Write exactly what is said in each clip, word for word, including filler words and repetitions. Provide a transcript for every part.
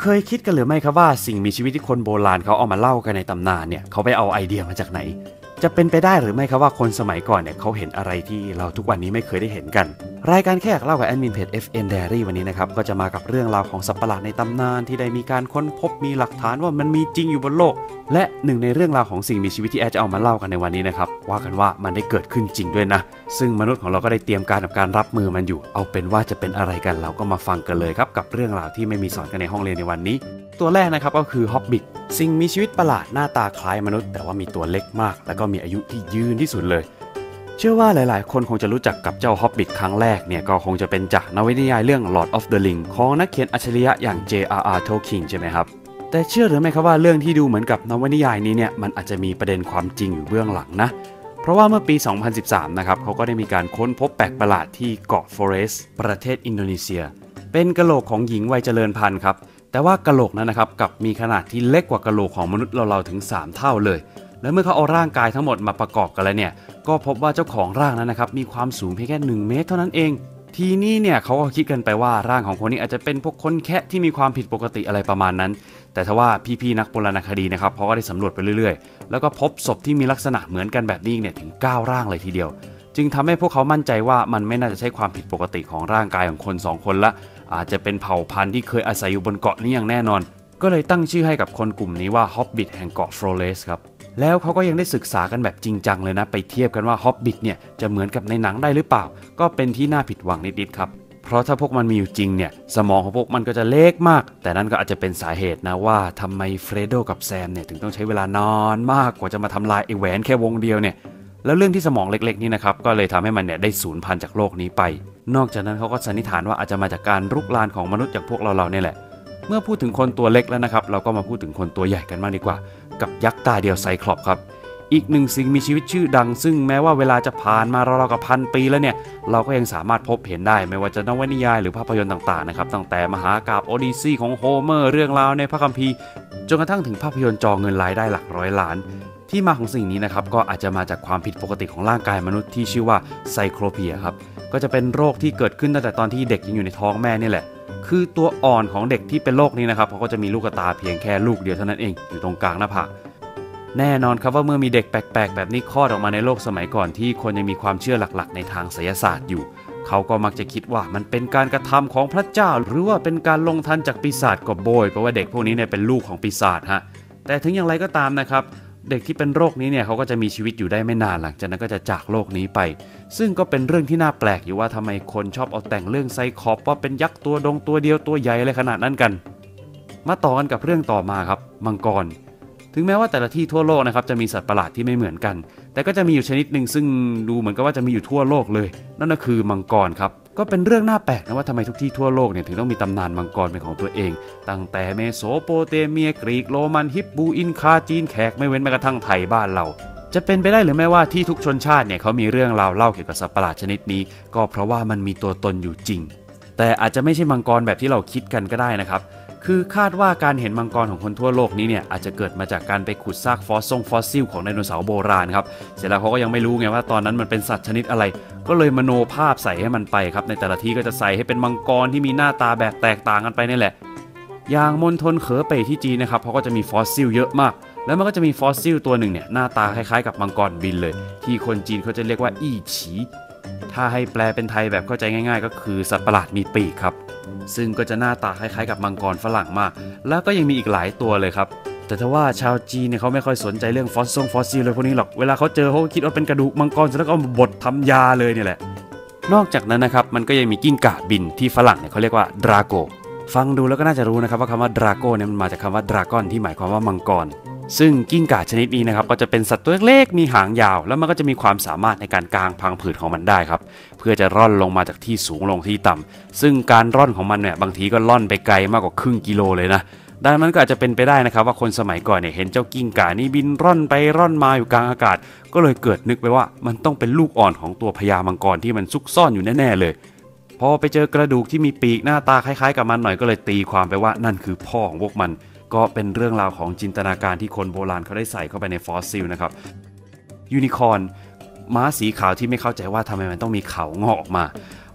ยคิดกันหรือไม่ครับว่าสิ่งมีชีวิตที่คนโบราณเขาเอามาเล่ากันในตำนานเนี่ยเขาไปเอาไอเดียมาจากไหนจะเป็นไปได้หรือไม่ครับว่าคนสมัยก่อนเนี่ยเขาเห็นอะไรที่เราทุกวันนี้ไม่เคยได้เห็นกันรายการแค่อยากเล่ากับแอดมินเพจ เอฟ เอ็น Diary วันนี้นะครับก็จะมากับเรื่องราวของสัตว์ประหลาดในตำนานที่ได้มีการค้นพบมีหลักฐานว่ามันมีจริงอยู่บนโลกและหนึ่งในเรื่องราวของสิ่งมีชีวิตที่แอดจะเอามาเล่ากันในวันนี้นะครับว่ากันว่ามันได้เกิดขึ้นจริงด้วยนะซึ่งมนุษย์ของเราก็ได้เตรียมการกับการรับมือมันอยู่เอาเป็นว่าจะเป็นอะไรกันเราก็มาฟังกันเลยครับกับเรื่องราวที่ไม่มีสอนกันในห้องเรียนในวันนี้ตัวแรกนะครับก็คือฮอบบิทสิ่งมีชีวิตประหลาดหน้าตาคล้ายมนุษย์แต่ว่ามีตัวเล็กมากแล้วก็มีอายุที่ยืนที่สุดเลยเชื่อว่าหลายๆคนคงจะรู้จักกับเจ้าฮอบบิทครั้งแรกเนี่ยก็คงจะเป็นจากนวนิยายเรื่อง Lord of the Ring ของนักเขียนอัจฉริยะอย่าง เจ อาร์ อาร์ Tolkien ใช่ไหมครับแต่เชื่อหรือไม่ครับว่าเรื่องที่ดูเหมือนกับนวนิยายนี้เนี่ยมันอาจจะมีประเด็นความจริงอยู่เบื้องหลังนะเพราะว่าเมื่อปี สองพันสิบสาม นะครับเขาก็ได้มีการค้นพบแปลกประหลาดที่เกาะฟอเรสต์ประเทศอินโดนีเซียเป็นกะโหลกของหญิงวัยเจริญพันธุ์ครับแต่ว่ากะโหลกนั้นนะครับกับมีขนาดที่เล็กกว่ากะโหลกของมนุษย์เราๆถึงสามเท่าเลยและเมื่อเขาเอาร่างกายทั้งหมดมาประกอบกันแล้วเนี่ยก็พบว่าเจ้าของร่างนั้นนะครับมีความสูงเพียงแค่หนึ่งเมตรเท่านั้นเองทีนี้เนี่ยเขาก็คิดกันไปว่าร่างของคนนี้อาจจะเป็นพวกคนแคะที่มีความผิดปกติอะไรประมาณนั้นแต่ทว่าพี่ๆนักโบราณคดีนะครับเขาก็ได้สำรวจไปเรื่อยๆแล้วก็พบศพที่มีลักษณะเหมือนกันแบบนี้เนี่ยถึงเก้าร่างเลยทีเดียวจึงทำให้พวกเขามั่นใจว่ามันไม่น่าจะใช่ความผิดปกติของร่างกายของคนสองคนละอาจจะเป็นเผ่าพันธุ์ที่เคยอาศัยอยู่บนเกาะนี้อย่างแน่นอนก็เลยตั้งชื่อให้กับคนกลุ่มนี้ว่าฮอบบิทแห่งเกาะฟลอเรสครับแล้วเขาก็ยังได้ศึกษากันแบบจริงจังเลยนะไปเทียบกันว่าฮอบบิทเนี่ยจะเหมือนกับในหนังได้หรือเปล่าก็เป็นที่น่าผิดหวังนิดๆครับเพราะถ้าพวกมันมีอยู่จริงเนี่ยสมองของพวกมันก็จะเล็กมากแต่นั่นก็อาจจะเป็นสาเหตุนะว่าทำไมเฟรโดกับแซมเนี่ยถึงต้องใช้เวลานานมากกว่าจะมาทำลายไอ้แหวนแค่วงเดียวเนี่ยแล้วเรื่องที่สมองเล็กๆนี่นะครับก็เลยทำให้มันเนี่ยได้สูญพันธุ์จากโลกนี้ไปนอกจากนั้นเขาก็สันนิษฐานว่าอาจจะมาจากการรุกรานของมนุษย์อย่างพวกเราๆเนี่ยแหละเมื่อพูดถึงคนตัวเล็กแล้วนะครับเราก็มาพูดถึงคนตัวใหญ่กันมากดีกว่ากับยักษ์ตาเดียวไซคลอปครับอีกหนึ่งสิ่งมีชีวิตชื่อดังซึ่งแม้ว่าเวลาจะผ่านมาราวๆกับพันปีแล้วเนี่ยเราก็ยังสามารถพบเห็นได้ไม่ว่าจะนวนิยายหรือภาพยนตร์ต่างๆนะครับตั้งแต่มหากาพย์โอดิซีของโฮเมอร์เรื่องราวในพระคัมภีร์จนกระทั่งถึงภาพยนตร์จอเงินรายได้หลักร้อยล้านที่มาของสิ่งนี้นะครับก็อาจจะมาจากความผิดปกติของร่างกายมนุษย์ที่ชื่อว่าไซโครเพียครับก็จะเป็นโรคที่เกิดขึ้นตั้งแต่ตอนที่เด็กยังอยู่ในท้องแม่นี่แหละคือตัวอ่อนของเด็กที่เป็นโรคนี้นะครับเขาก็จะมีลูกตาเพียงแค่ลูกเดียวเท่านั้นเองอยู่ตรงกลางหน้าผากแน่นอนครับว่าเมื่อมีเด็กแปลกๆแบบนี้คลอดออกมาในโลกสมัยก่อนที่คนยังมีความเชื่อหลักๆในทางไสยศาสตร์อยู่เขาก็มักจะคิดว่ามันเป็นการกระทำของพระเจ้าหรือว่าเป็นการลงทันจากปีศาจก็โบยเพราะว่าเด็กพวกนี้เนี่ยเป็นลูกของปีศาจฮะแต่ถึงอย่างไรก็ตามนะครับเด็กที่เป็นโรคนี้เนี่ยเขาก็จะมีชีวิตอยู่ได้ไม่นานหลังจากนั้นก็จะจากโลกนี้ไปซึ่งก็เป็นเรื่องที่น่าแปลกอยู่ว่าทำไมคนชอบเอาแต่งเรื่องไซคลอปว่าเป็นยักษ์ตัวดงตัวเดียวตัวใหญ่อะไรขนาดนั้นกันมาต่อกันกับเรื่องต่อมาครับมังกรถึงแม้ว่าแต่ละที่ทั่วโลกนะครับจะมีสัตว์ประหลาดที่ไม่เหมือนกันแต่ก็จะมีอยู่ชนิดหนึ่งซึ่งดูเหมือนกับว่าจะมีอยู่ทั่วโลกเลยนั่นก็คือมังกรครับก็เป็นเรื่องน่าแปลกนะว่าทำไมทุกที่ทั่วโลกเนี่ยถึงต้องมีตำนานมังกรเป็นของตัวเองตั้งแต่เมโสโปเตเมียกรีกโรมันฮิบบูอินคาจีนแขกไม่เว้นแม้กระทั่งไทยบ้านเราจะเป็นไปได้หรือไม่ว่าที่ทุกชนชาติเนี่ยเขามีเรื่องราวเล่าเกี่ยวกับสัตว์ประหลาดชนิดนี้ก็เพราะว่ามันมีตัวตนอยู่จริงแต่อาจจะไม่ใช่มังกรแบบที่เราคิดกันก็ได้นะครับคือคาดว่าการเห็นมังกรของคนทั่วโลกนี้เนี่ยอาจจะเกิดมาจากการไปขุดซากฟอสซงฟอสซิลของไดโนเสาร์โบราณครับเสร็จแล้วเขาก็ยังไม่รู้ไงว่าตอนนั้นมันเป็นสัตว์ชนิดอะไรก็เลยมโนภาพใส่ให้มันไปครับในแต่ละที่ก็จะใส่ให้เป็นมังกรที่มีหน้าตาแบบแตกต่างกันไปนี่แหละอย่างมณฑลเขอเป่ยที่จีนนะครับเขาก็จะมีฟอสซิลเยอะมากแล้วมันก็จะมีฟอสซิลตัวหนึ่งเนี่ยหน้าตาคล้ายๆกับมังกรบินเลยที่คนจีนเขาจะเรียกว่าอี้ฉีถ้าให้แปลเป็นไทยแบบเข้าใจง่ายๆก็คือสัตว์ประหลาดมีปีกครับซึ่งก็จะหน้าตาคล้ายๆกับมังกรฝรั่งมากแล้วก็ยังมีอีกหลายตัวเลยครับแต่ถ้าว่าชาวจีนเนี่ยเขาไม่ค่อยสนใจเรื่องฟอสซงฟอสซิลเลยพวกนี้หรอกเวลาเขาเจอเขาคิดว่าเป็นกระดูกมังกรแล้วก็เอามาบดทำยาเลยเนี่ยแหละนอกจากนั้นนะครับมันก็ยังมีกิ้งก่าบินที่ฝรั่งเนี่ยเขาเรียกว่าดราโกฟังดูแล้วก็น่าจะรู้นะครับว่าคำว่าดราโกเนี่ยมันมาจากคำว่าดราก้อนที่หมายความว่ามังกรซึ่งกิ้งก่าชนิดนี้นะครับก็จะเป็นสัตว์ตัวเล็กๆมีหางยาวแล้วมันก็จะมีความสามารถในการกางพังผืดของมันได้ครับเพื่อจะร่อนลงมาจากที่สูงลงที่ต่ำซึ่งการร่อนของมันเนี่ยบางทีก็ร่อนไปไกลมากกว่าครึ่งกิโลเลยนะดังนั้นก็อาจจะเป็นไปได้นะครับว่าคนสมัยก่อนเนี่ยเห็นเจ้ากิ้งก่านี่บินร่อนไปร่อนมาอยู่กลางอากาศก็เลยเกิดนึกไปว่ามันต้องเป็นลูกอ่อนของตัวพญามังกรที่มันซุกซ่อนอยู่แน่ๆเลยพอไปเจอกระดูกที่มีปีกหน้าตาคล้ายๆกับมันหน่อยก็เลยตีความไปว่านั่นคือพ่อของพวกมันก็เป็นเรื่องราวของจินตนาการที่คนโบราณเขาได้ใส่เข้าไปในฟอสซิลนะครับยูนิคอร์นม้าสีขาวที่ไม่เข้าใจว่าทำไมมันต้องมีเขางอกออกมา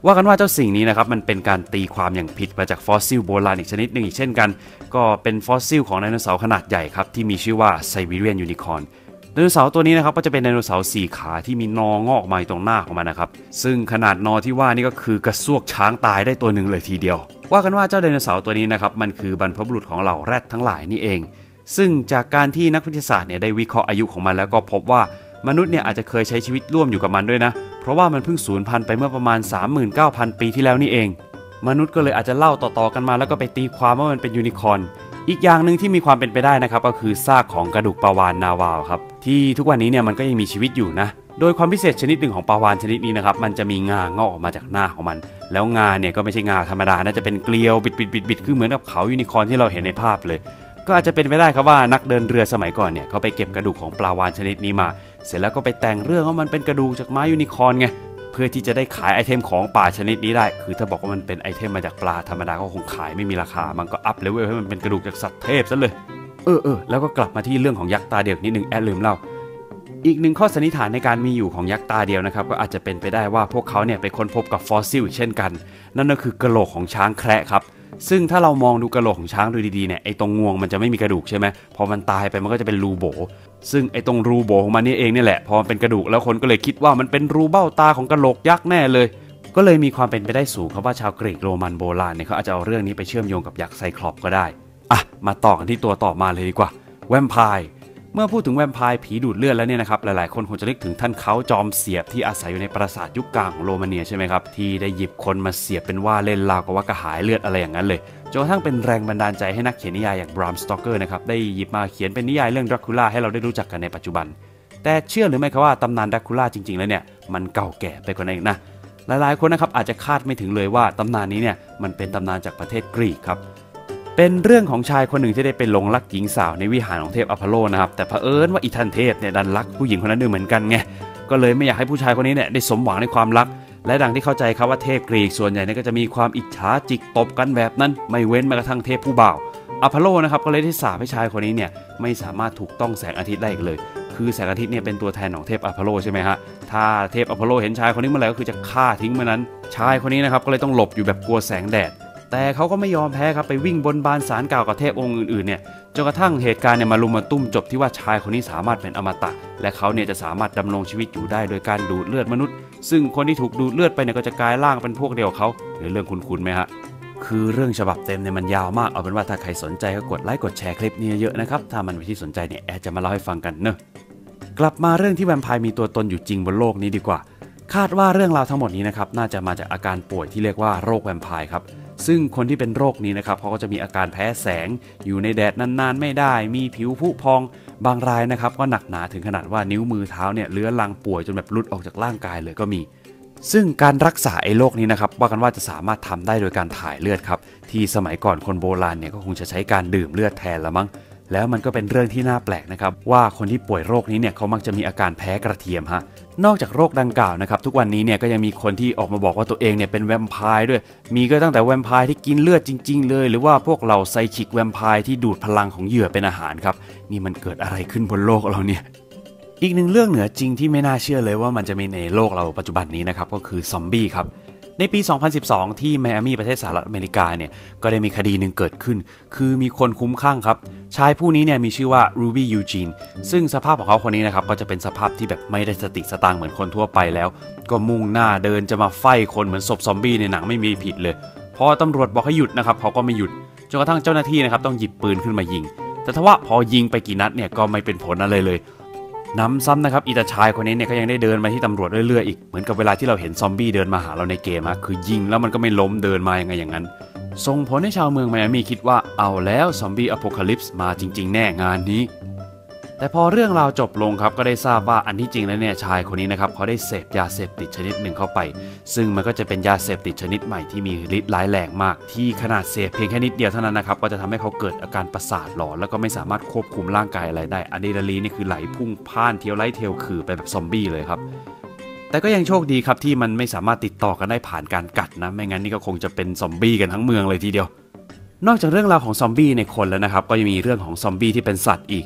ว่ากันว่าเจ้าสิ่งนี้นะครับมันเป็นการตีความอย่างผิดมาจากฟอสซิลโบราณอีกชนิดหนึ่งอีกเช่นกันก็เป็นฟอสซิลของไดโนเสาร์ขนาดใหญ่ครับที่มีชื่อว่าไซบีเรียนยูนิคอร์นไดโนเสาร์ตัวนี้นะครับก็จะเป็นไดโนเสาร์สี่ขาที่มีนองอกมาตรงหน้าของมันนะครับซึ่งขนาดนอที่ว่านี่ก็คือกระซวกช้างตายได้ตัวหนึ่งเลยทีเดียวว่ากันว่าเจ้าไดโนเสาร์ตัวนี้นะครับมันคือบรรพบุรุษของเหล่าแรดทั้งหลายนี่เองซึ่งจากการที่นักวิทยาศาสตร์เนี่ยได้วิเคราะห์อายุของมันแล้วก็พบว่ามนุษย์เนี่ยอาจจะเคยใช้ชีวิตร่วมอยู่กับมันด้วยนะเพราะว่ามันเพิ่งสูญพันธุ์ไปเมื่อประมาณ สามหมื่นเก้าพัน ปีที่แล้วนี่เองมนุษย์ก็เลยอาจจะเล่าต่อๆกันมาแล้วก็ไปตีความว่ามันเป็นยูนิคอร์นอีกอย่างหนึ่งที่มีความเป็นไปได้นะครับก็คือซากของกระดูกปลาวาฬนาวาครับที่ทุกวันนี้เนี่ยมันก็ยังมีชีวิตอยู่นะโดยความพิเศษชนิดหนึ่งของปลาวาฬชนิดนี้นะครับมันจะมีงางอกออกมาจากหน้าของมันแล้วงาเนี่ยก็ไม่ใช่งาธรรมดานะจะเป็นเกลียวบิดๆๆๆคือเหมือนกับเขายูนิคอร์นที่เราเห็นในภาพเลยก็อาจจะเป็นไปได้ครับว่านักเดินเรือสมัยก่อนเนี่ยเขาไปเก็บกระดูกของปลาวาฬชนิดนี้มาเสร็จแล้วก็ไปแต่งเรื่องว่ามันเป็นกระดูกจากม้ายูนิคอร์นไงเพื่อที่จะได้ขายไอเทมของป่าชนิดนี้ได้คือถ้าบอกว่ามันเป็นไอเทมมาจากปลาธรรมดาก็คงขายไม่มีราคามันก็อัพเลเวลให้มันเป็นกระดูกจากสัตว์เทพซะเลยเออเออแล้วก็กลับมาที่เรื่องของยักษ์ตาเดียวนิดนึงแอดลืมเล่าอีกหนึ่งข้อสันนิษฐานในการมีอยู่ของยักษ์ตาเดียวนะครับก็อาจจะเป็นไปได้ว่าพวกเขาเนี่ยไปค้นพบกับฟอสซิลเช่นกันนั่นก็คือกระโหลกของช้างแคระครับซึ่งถ้าเรามองดูกระโหลกของช้างดูดีๆเนี่ยไอ้ตรงงวงมันจะไม่มีกระดูกใช่ไหมพอมันตายไปมันก็จะเป็นรูโบซึ่งไอ้ตรงรูโบของมันนี่เองนี่แหละพอมันเป็นกระดูกแล้วคนก็เลยคิดว่ามันเป็นรูเบ้าตาของกระโหลกยักษ์แน่เลยก็เลยมีความเป็นไปได้สูงครับว่าชาวกรีกโรมันโบราณเนี่ยเขาอาจจะเอาเรื่องนี้ไปเชื่อมโยงกับยักษ์ไซคลอปก็ได้อ่ะมาต่อกันที่ตัวต่อมาเลยดีกว่าแวมไพร์เมื่อพูดถึงแวมไพร์ผีดูดเลือดแล้วเนี่ยนะครับหลายๆคนคงจะนึกถึงท่านเขาจอมเสียบที่อาศัยอยู่ในปราสาทยุคกลางของโรมาเนียใช่ไหมครับที่ได้หยิบคนมาเสียบเป็นว่าเล่นราวกับว่ากระหายเลือดอะไรอย่างนั้นเลยจนกระทั่งเป็นแรงบันดาลใจให้นักเขียนนิยายอย่างบรามสต็อกเกอร์นะครับได้หยิบมาเขียนเป็นนิยายเรื่องดราคูล่าให้เราได้รู้จักกันในปัจจุบันแต่เชื่อหรือไม่ครับว่าตำนานดราคูล่าจริงๆแล้วเนี่ยมันเก่าแก่ไปกว่านั้นอีกนะหลายๆคนนะครับอาจจะคาดไม่ถึงเลยว่าตำนานนี้เนี่ยมันเป็นตำนานจากประเทศกรีกครับเป็นเรื่องของชายคนหนึ่งที่ได้ไปหลงรักหญิงสาวในวิหารของเทพอพอลโลนะครับแต่เผอิญว่าอีทันเทพเนี่ยดันรักผู้หญิงคนนั้นด้วยเหมือนกันไงก็เลยไม่อยากให้ผู้ชายคนนี้เนี่ยได้สมหวังในความรักและดังที่เข้าใจครับว่าเทพกรีกส่วนใหญ่เนี่ยก็จะมีความอิจฉาจิกตบกันแบบนั้นไม่เว้นแม้กระทั่งเทพผู้บ่าวอพอลโลนะครับก็เลยได้สาปให้ชายคนนี้เนี่ยไม่สามารถถูกต้องแสงอาทิตย์ได้อีกเลยคือแสงอาทิตย์เนี่ยเป็นตัวแทนของเทพอพอลโลใช่ไหมฮะถ้าเทพอพอลโลเห็นชายคนนี้เมื่อไหร่ก็คือจะฆ่าทิ้งเมื่อนั้นชายคนนี้นะครับก็เลยต้องหลบอยู่แบบกลัวแสงแดดแต่เขาก็ไม่ยอมแพ้ครับไปวิ่งบนบานศาลกล่าวกับเทพองค์อื่นๆเนี่ยจนกระทั่งเหตุการณ์เนี่ยมาลุมมาตุ้มจบที่ว่าชายคนนี้สามารถเป็นอมตะและเขาเนี่ยจะสามารถดำรงชีวิตอยู่ได้โดยการดูดเลือดมนุษย์ซึ่งคนที่ถูกดูดเลือดไปเนี่ยก็จะกลายร่างเป็นพวกเดียวเขาหรือเรื่องคุ้นๆไหมฮะคือเรื่องฉบับเต็มเนี่ยมันยาวมากเอาเป็นว่าถ้าใครสนใจก็กดไลค์กดแชร์คลิปนี้เยอะนะครับถ้ามันเป็นที่สนใจเนี่ยแอดจะมาเล่าให้ฟังกันเนอะกลับมาเรื่องที่แวมไพร์มีตัวตนอยู่จริงบนโลกนี้ดีกว่าคาดว่าเรื่องราวทั้งหมดนี้นะครับน่าจะมาจากอาการป่วยที่เรียกว่าโรคแวมไพร์ครับซึ่งคนที่เป็นโรคนี้นะครับเขาก็จะมีอาการแพ้แสงอยู่ในแดดนานๆไม่ได้มีผิวผุพองบางรายนะครับก็หนักหนาถึงขนาดว่านิ้วมือเท้าเนี่ยเลื้อรังป่วยจนแบบหลุดออกจากร่างกายเลยก็มีซึ่งการรักษาไอ้โรคนี้นะครับว่ากันว่าจะสามารถทำได้โดยการถ่ายเลือดครับที่สมัยก่อนคนโบราณเนี่ยก็คงจะใช้การดื่มเลือดแทนละมั้งแล้วมันก็เป็นเรื่องที่น่าแปลกนะครับว่าคนที่ป่วยโรคนี้เนี่ยเขามักจะมีอาการแพ้กระเทียมฮะนอกจากโรคดังกล่าวนะครับทุกวันนี้เนี่ยก็ยังมีคนที่ออกมาบอกว่าตัวเองเนี่ยเป็นแวมไพร์ด้วยมีก็ตั้งแต่แวมไพร์ที่กินเลือดจริงๆเลยหรือว่าพวกเหล่าไซคิกแวมไพร์ที่ดูดพลังของเหยื่อเป็นอาหารครับนี่มันเกิดอะไรขึ้นบนโลกเราเนี่ยอีกหนึ่งเรื่องเหนือจริงที่ไม่น่าเชื่อเลยว่ามันจะมีในโลกเราปัจจุบันนี้นะครับก็คือซอมบี้ครับในปี สองพันสิบสอง ที่ไมอามี่ประเทศสหรัฐอเมริกาเนี่ยก็ได้มีคดีหนึ่งเกิดขึ้นคือมีคนคุ้มคลั่งครับชายผู้นี้เนี่ยมีชื่อว่ารูบี้ยูจีนซึ่งสภาพของเขาคนนี้นะครับก็จะเป็นสภาพที่แบบไม่ได้สติสตางค์เหมือนคนทั่วไปแล้วก็มุ่งหน้าเดินจะมาไฟคนเหมือนศพซอมบี้ในหนังไม่มีผิดเลยพอตำรวจบอกให้หยุดนะครับเขาก็ไม่หยุดจนกระทั่งเจ้าหน้าที่นะครับต้องหยิบปืนขึ้นมายิงแต่ทว่าพอยิงไปกี่นัดเนี่ยก็ไม่เป็นผลอะไรเลยน้ำซ้ำนะครับอีตาชายคนนี้เนี่ยก็ยังได้เดินมาที่ตำรวจเรื่อยๆอีกเหมือนกับเวลาที่เราเห็นซอมบี้เดินมาหาเราในเกมอะคือยิงแล้วมันก็ไม่ล้มเดินมายังไงอย่างนั้นส่งผลให้ชาวเมืองไมอามี่คิดว่าเอาแล้วซอมบี้อโพคาลิปส์มาจริงๆแน่งานนี้แต่พอเรื่องราวจบลงครับก็ได้ทราบว่าอันที่จริงแล้วเนี่ยชายคนนี้นะครับเขาได้เสพยาเสพติดชนิดหนึ่งเข้าไปซึ่งมันก็จะเป็นยาเสพติดชนิดใหม่ที่มีฤทธิ์ร้ายแรงมากที่ขนาดเสพเพียงแค่นิดเดียวเท่านั้นนะครับก็จะทำให้เขาเกิดอาการประสาทหลอนแล้วก็ไม่สามารถควบคุมร่างกายอะไรได้อะดรีนาลีนนี่คือไหลพุ่งพ่านเทียวไล่เทียวคือไปแบบซอมบี้เลยครับแต่ก็ยังโชคดีครับที่มันไม่สามารถติดต่อกันได้ผ่านการกัดนะไม่งั้นนี่ก็คงจะเป็นซอมบี้กันทั้งเมืองเลยทีเดียวนอกจากเรื่องราวของซอมบี้ในคนแล้วนะครับก็ยังมีเรื่องของซอมบี้ที่เป็นสัตว์อีก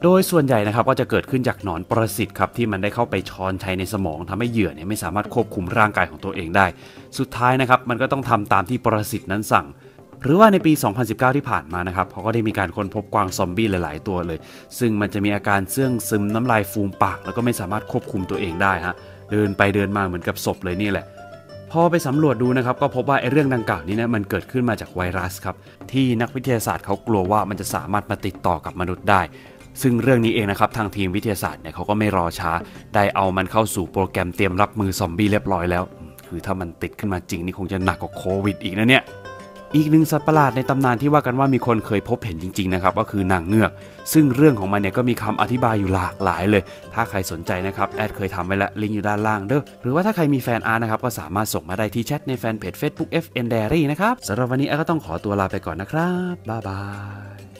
โดยส่วนใหญ่นะครับก็จะเกิดขึ้นจากหนอนปรสิตครับที่มันได้เข้าไปช้อนชัยในสมองทำให้เหยื่อเนี่ยไม่สามารถควบคุมร่างกายของตัวเองได้สุดท้ายนะครับมันก็ต้องทำตามที่ปรสิตนั้นสั่งหรือว่าในปี สองพันสิบเก้า ที่ผ่านมานะครับเขาก็ได้มีการค้นพบกวางซอมบี้หลายๆตัวเลยซึ่งมันจะมีอาการเสื่องซึมน้ำลายฟูมปากแล้วก็ไม่สามารถควบคุมตัวเองได้ฮะเดินไปเดินมาเหมือนกับศพเลยนี่แหละพอไปสำรวจดูนะครับก็พบว่าไอ้เรื่องดังกล่าวนี้นะมันเกิดขึ้นมาจากไวรัสครับที่นักวิทยาศาสตร์เขากลัวว่ามันจะสามารถมาติดต่อกับมนุษย์ได้ซึ่งเรื่องนี้เองนะครับทางทีมวิทยาศาสตร์เนี่ยเขาก็ไม่รอช้าได้เอามันเข้าสู่โปรแกรมเตรียมรับมือซอมบี้เรียบร้อยแล้วคือถ้ามันติดขึ้นมาจริงนี่คงจะหนักกว่าโควิดอีกนะเนี่ยอีกหนึ่งสัตว์ประหลาดในตำนานที่ว่ากันว่ามีคนเคยพบเห็นจริงๆนะครับก็คือนางเงือกซึ่งเรื่องของมันเนี่ยก็มีคำอธิบายอยู่หลากหลายเลยถ้าใครสนใจนะครับแอดเคยทำไว้แล้วลิงก์อยู่ด้านล่างเด้อหรือว่าถ้าใครมีแฟนอาร์ตนะครับก็สามารถส่งมาได้ที่แชทในแฟนเพจ Facebook เอฟ เอ็น Diary นะครับสำหรับวันนี้แอดก็ต้องขอตัวลาไปก่อนนะครับบ๊ายบาย